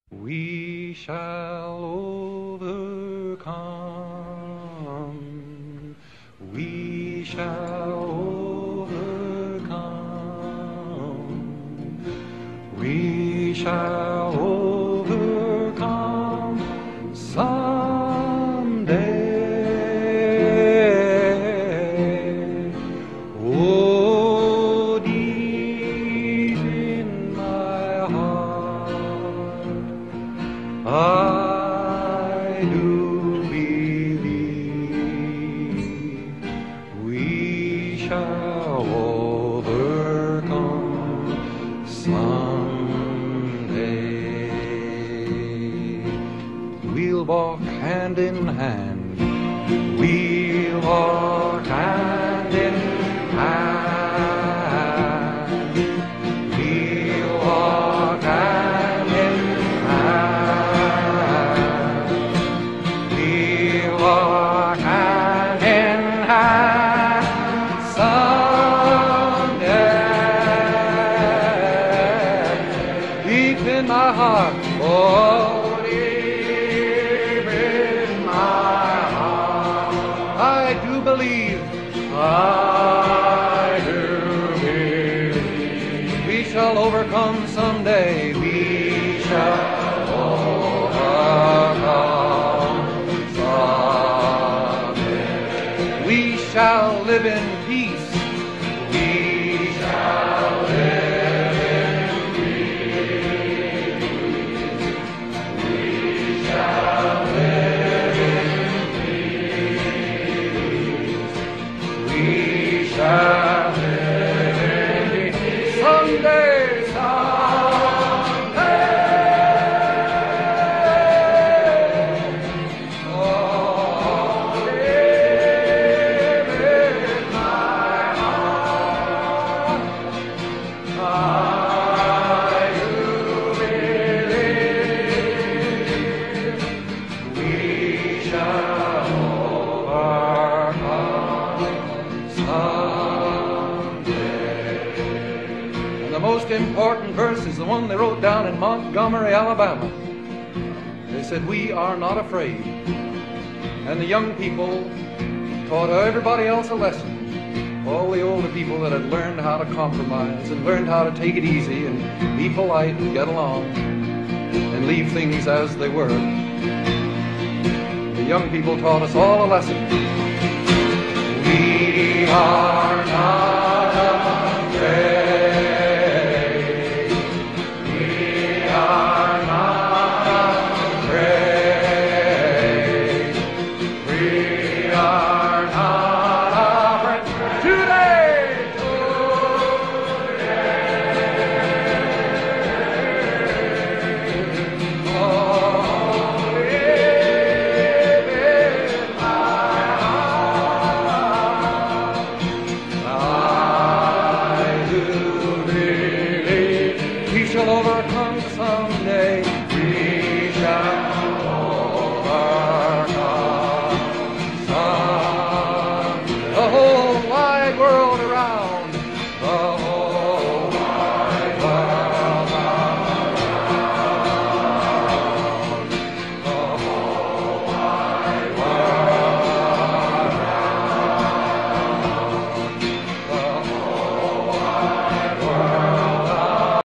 We shall overcome. We shall overcome. We shall overcome someday. Oh, deep in my heart, I do believe we shall overcome someday. We'll walk hand in hand. We'll walk hand in hand. We'll walk hand in hand. We'll walk hand in hand someday. Deep in my heart, oh, deep in my heart, I do believe, I do believe we shall overcome someday. We shall overcome someday. We shall live in peace. We shall live in peace. We shall live in peace. We shall live in peace. Someday, oh, live in my heart. I do believe we shall overcome someday. And the most important verse is the one they wrote down in Montgomery, Alabama. They said, "We are not afraid." And the young people taught everybody else a lesson. All the older people that had learned how to compromise and learned how to take it easy and be polite and get along and leave things as they were. The young people taught us all a lesson. We are not afraid. We are not afraid. We are not afraid. Today, oh, live in my heart. I do believe we shall overcome someday.